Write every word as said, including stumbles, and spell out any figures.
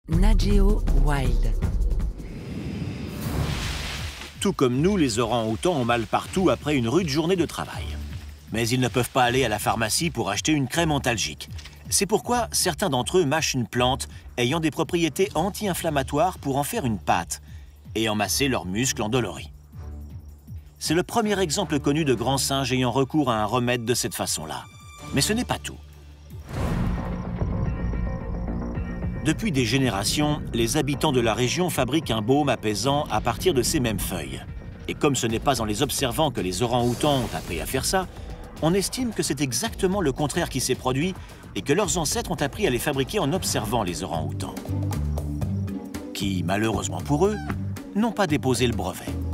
Nat Geo Wild. Tout comme nous, les orangs-outans ont mal partout après une rude journée de travail. Mais ils ne peuvent pas aller à la pharmacie pour acheter une crème antalgique. C'est pourquoi certains d'entre eux mâchent une plante ayant des propriétés anti-inflammatoires pour en faire une pâte et en masser leurs muscles endoloris. C'est le premier exemple connu de grands singes ayant recours à un remède de cette façon-là. Mais ce n'est pas tout. Depuis des générations, les habitants de la région fabriquent un baume apaisant à partir de ces mêmes feuilles. Et comme ce n'est pas en les observant que les orangs-outans ont appris à faire ça, on estime que c'est exactement le contraire qui s'est produit et que leurs ancêtres ont appris à les fabriquer en observant les orangs-outans, qui, malheureusement pour eux, n'ont pas déposé le brevet.